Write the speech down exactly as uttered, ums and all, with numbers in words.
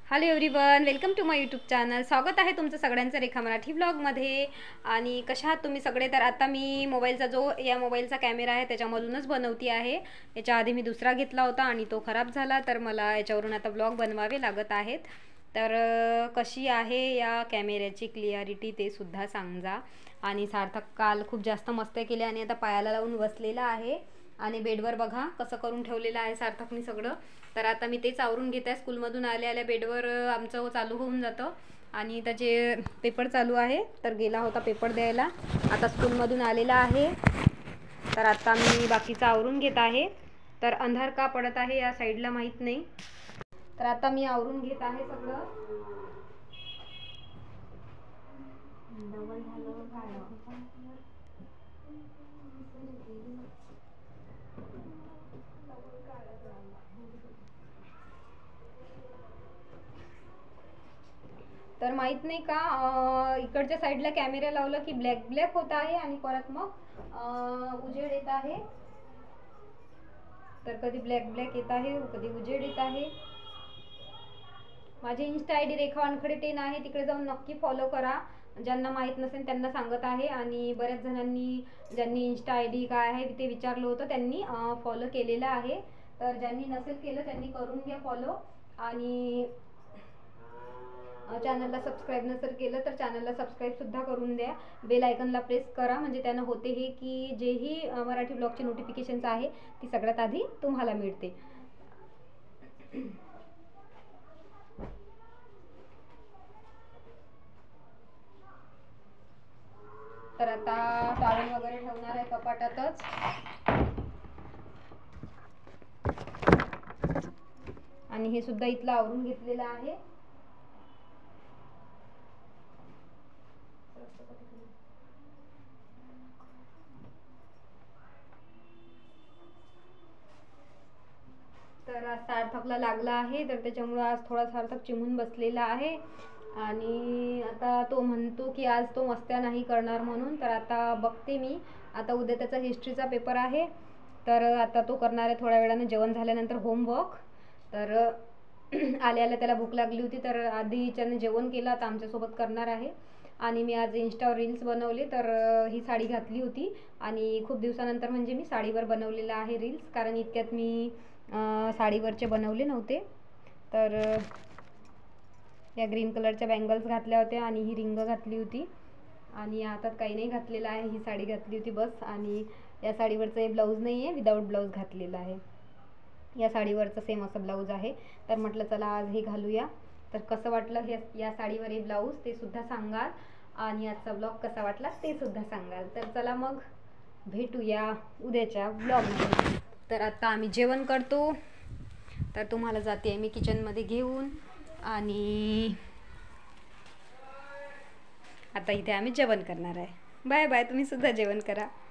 Hello everyone, welcome to my YouTube channel. स्वागत आहे तुमचं सगळ्यांचं रेखा मराठी व्लॉगमध्ये. आणि कशा आहात तुम्ही सगळे? तर आता मी मोबाईलचा जो या मोबाईलचा कॅमेरा आहे त्याच्यामधूनच बनवती आहे. याच्या आधी मी दुसरा घेतला होता आणि तो खराब झाला, तर मला याच्यावरून आता व्लॉग बनवावे लागत आहेत. तर कशी आहे या कॅमेऱ्याची क्लिअरिटी ते सुद्धा सांगा. आणि सार्थक काल खूप जास्त मस्ती केली आणि आता पायाला लावून बसलेला आहे. आणि बेडवर बघा कसं करून ठेवलेलं आहे सार्थकनी सगळं. तर आता मी तेच आवरून घेत आहे. स्कूलमधून आल्या आल्या बेडवर आमचं चालू होऊन जातं. आणि त्याचे पेपर चालू आहे, तर गेला होता पेपर द्यायला. आता स्कूलमधून आलेला आहे, तर आता मी बाकीचं आवरून घेत आहे. तर अंधार का पडत आहे या साईडला माहीत नाही. तर आता मी आवरून घेत आहे सगळं. तर माहित नाही का इकडच्या साईडला कॅमेरा लावलं की ब्लॅक ब्लॅक होत आहे आणि परत मग उजेड येत आहे. तर कधी ब्लॅक ब्लॅक येत आहे, कधी उजेड येत आहे. माझे insta I D Rekha Wankhade ten आहे, तिकडे जाऊन नक्की फॉलो करा. ज्यांना माहीत नसेल त्यांना सांगत आहे. आणि बऱ्याच जणांनी ज्यांनी इंस्टा आय डी काय आहे ते विचारलं होतं, त्यांनी फॉलो केलेलं आहे. तर ज्यांनी नसेल केलं त्यांनी करून घ्या फॉलो. आणि चॅनलला सबस्क्राईब नसेल केलं तर चॅनलला सबस्क्राईब सुद्धा करून द्या. बेल आयकनला प्रेस करा, म्हणजे त्यानं होते हे की जेही मराठी ब्लॉगचे नोटिफिकेशन्स आहे ती सगळ्यात आधी तुम्हाला मिळते. तर आता टॉवेल वगैरे ठेवणार आहे कपाटातच. आणि हे सुद्धा इथलं आवरून घेतलेलं आहे. तर आज सार्थकला लागला आहे, तर त्याच्यामुळं आज थोडा सार्थक चिमून बसलेला आहे. आणि आता तो म्हणतो की आज तो मस्त्या नाही करणार म्हणून. तर आता बघते मी. आता उद्या त्याचा हिस्ट्रीचा पेपर आहे, तर आता तो करणार आहे थोड्या वेळाने जेवण झाल्यानंतर होमवर्क. तर आल्या आल्या त्याला भूक लागली होती, तर आधी त्याने जेवण केलं, आता आमच्यासोबत करणार आहे. आणि मी आज इंस्टावर रील्स बनवले, तर ही साडी घातली होती. आणि खूप दिवसानंतर म्हणजे मी साडीवर बनवलेलं आहे रील्स, कारण इतक्यात मी साडीवरचे बनवले नव्हते. तर या ग्रीन कलरच्या बँगल्स घातल्या होत्या आणि ही रिंग घातली होती. आणि हातात काही नाही घातलेलं आहे, ही साडी घातली होती बस. आणि या साडीवरचं हे ब्लाऊज नाही आहे, विदाऊट ब्लाऊज घातलेलं आहे. या साडीवरचं सेम असं ब्लाऊज आहे. तर म्हटलं चला आज हे घालूया. तर कसं वाटलं हे या साडीवर हे ब्लाऊज ते सुद्धा सांगाल. आणि आजचा ब्लॉग कसा वाटला ते सुद्धा सांगाल. तर चला मग भेटूया उद्याच्या ब्लॉगमध्ये. तर आता आम्ही जेवण करतो, तर तुम्हाला जाते आहे मी किचनमध्ये घेऊन. आणि आता इथे आम्ही जेवण करणार आहे. बाय बाय, तुम्ही सुद्धा जेवण करा.